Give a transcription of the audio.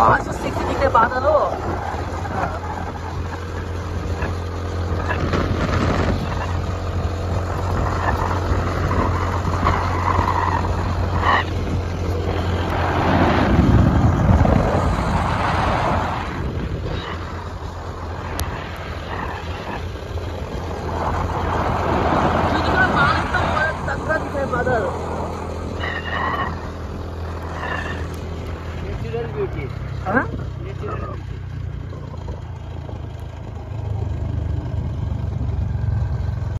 वहां से सिक्स दिखे बादल हो। बादल नेचुरल ब्यूटी।